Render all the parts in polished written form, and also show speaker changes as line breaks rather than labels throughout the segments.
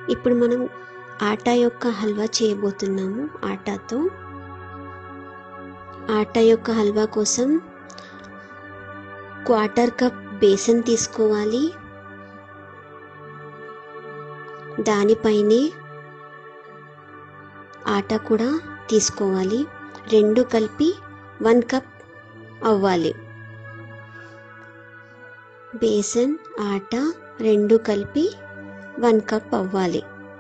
ఇప్పుడు మనం ఆటా యొక్క హల్వా చేయబోతున్నాము. ఆటా యొక్క హల్వా కోసం 1/4 కప్ బేసన్ తీసుకోవాలి. దానిపైనే ఆటా కూడా తీసుకోవాలి. 2 కలిపి 1 కప్ అవ్వాలి. బేసన్ ఆటా 2 కలిపి 1 కప్ అవ్వాలి.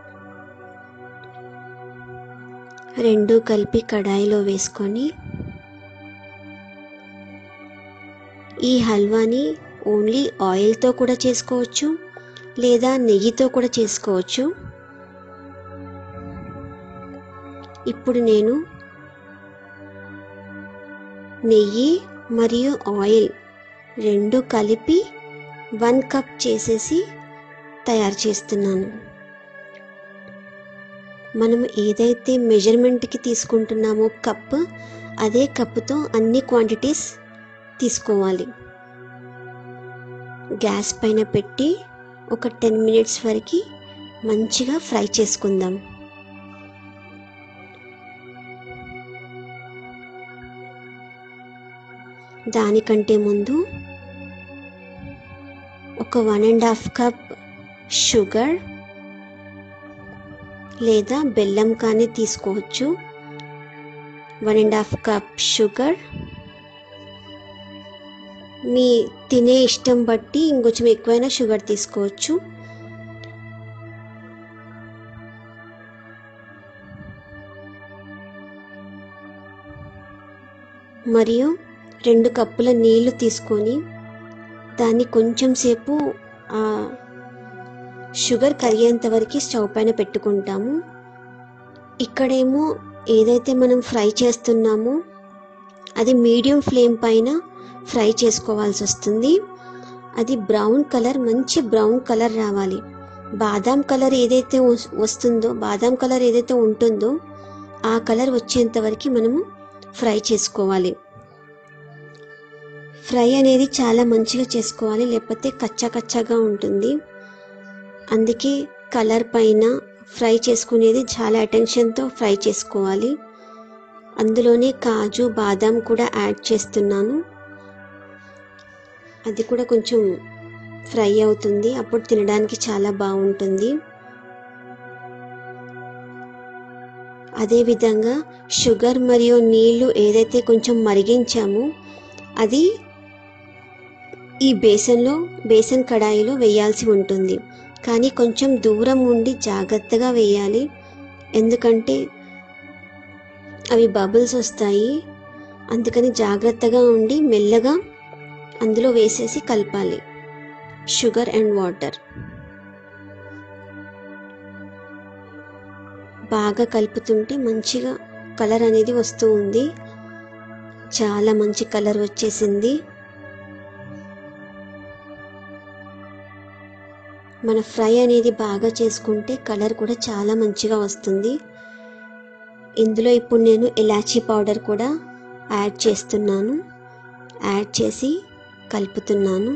2 కలిపి కడాయిలో వేసుకొని ఈ హల్వాని ఓన్లీ ఆయిల్తో కూడా చేసుకోవచ్చు, లేదా నెయ్యితో కూడా చేసుకోవచ్చు. ఇప్పుడు నేను నెయ్యి మరియు ఆయిల్ 2 కలిపి 1 కప్ చేసేసి తయారు చేస్తున్నాను. మనం ఏదైతే మెజర్మెంట్కి తీసుకుంటున్నామో కప్, అదే కప్పుతో అన్ని క్వాంటిటీస్ తీసుకోవాలి. గ్యాస్ పైన పెట్టి ఒక 10 మినిట్స్ వరకు మంచిగా ఫ్రై చేసుకుందాం. దానికంటే ముందు ఒక 1.5 కప్ షుగర్ లేదా బెల్లం కానీ తీసుకోవచ్చు. 1.5 కప్ షుగర్, మీ తినే ఇష్టం బట్టి ఇంకొంచెం ఎక్కువైనా షుగర్ తీసుకోవచ్చు. మరియు 2 కప్పుల నీళ్లు తీసుకొని దాన్ని కొంచెం సేపు షుగర్ కరిగేంత వరకు స్టవ్ పైన పెట్టుకుంటాము. ఇక్కడేమో ఏదైతే మనం ఫ్రై చేస్తున్నామో అది మీడియం ఫ్లేమ్ పైన ఫ్రై చేసుకోవాల్సి వస్తుంది. అది బ్రౌన్ కలర్, మంచి బ్రౌన్ కలర్ రావాలి. బాదాం కలర్ ఏదైతే వస్తుందో, బాదాం కలర్ ఏదైతే ఉంటుందో ఆ కలర్ వచ్చేంత వరకు మనము ఫ్రై చేసుకోవాలి. ఫ్రై అనేది చాలా మంచిగా చేసుకోవాలి, లేకపోతే కచ్చాగా ఉంటుంది. అందుకే కలర్ పైన ఫ్రై చేసుకునేది చాలా అటెన్షన్తో ఫ్రై చేసుకోవాలి. అందులోనే కాజు, బాదాం కూడా యాడ్ చేస్తున్నాను. అది కూడా కొంచెం ఫ్రై అవుతుంది, అప్పుడు తినడానికి చాలా బాగుంటుంది. అదేవిధంగా షుగర్ మరియు నీళ్లు ఏదైతే కొంచెం మరిగించామో అది ఈ బేసన్ కడాయిలో వేయాల్సి ఉంటుంది. కానీ కొంచెం దూరం ఉండి జాగ్రత్తగా వేయాలి, ఎందుకంటే అవి బబుల్స్ వస్తాయి. అందుకని జాగ్రత్తగా ఉండి మెల్లగా అందులో వేసేసి కలపాలి షుగర్ అండ్ వాటర్. బాగా కలుపుతుంటే మంచిగా కలర్ అనేది వస్తూ ఉంది. చాలా మంచి కలర్ వచ్చేసింది. మన ఫ్రై అనేది బాగా చేసుకుంటే కలర్ కూడా చాలా మంచిగా వస్తుంది. ఇందులో ఇప్పుడు నేను ఇలాచీ పౌడర్ కూడా యాడ్ చేస్తున్నాను. యాడ్ చేసి కలుపుతున్నాను.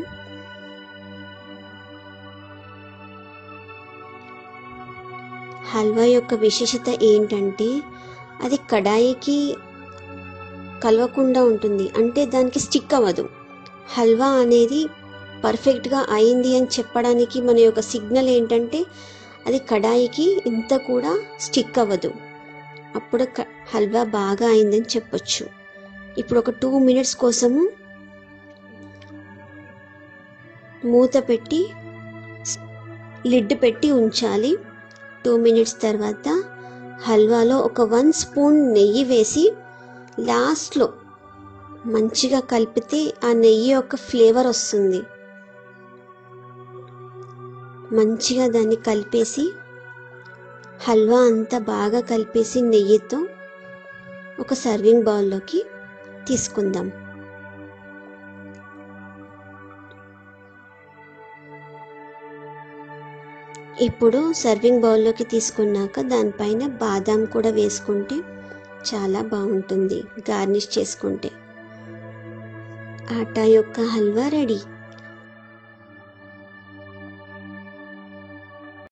హల్వా యొక్క విశేషత ఏంటంటే అది కడాయికి కలవకుండా ఉంటుంది, అంటే దానికి స్టిక్ అవ్వదు. హల్వా అనేది పర్ఫెక్ట్గా అయింది అని చెప్పడానికి మన యొక్క సిగ్నల్ ఏంటంటే అది కడాయికి ఇంత కూడా స్టిక్ అవ్వదు, అప్పుడు హల్వా బాగా అయిందని చెప్పొచ్చు. ఇప్పుడు ఒక 2 మినిట్స్ కోసము మూత పెట్టి లిడ్ పెట్టి ఉంచాలి. 2 మినిట్స్ తర్వాత హల్వాలో ఒక 1 స్పూన్ నెయ్యి వేసి లాస్ట్లో మంచిగా కలిపితే ఆ నెయ్యి యొక్క ఫ్లేవర్ వస్తుంది. మంచిగా దాన్ని కలిపేసి హల్వా అంతా బాగా కలిపేసి నెయ్యితో ఒక సర్వింగ్ బౌల్లోకి తీసుకుందాం. ఇప్పుడు సర్వింగ్ బౌల్లోకి తీసుకున్నాక దానిపైన బాదాం కూడా వేసుకుంటే చాలా బాగుంటుంది, గార్నిష్ చేసుకుంటే. ఆటా యొక్క హల్వా రెడీ.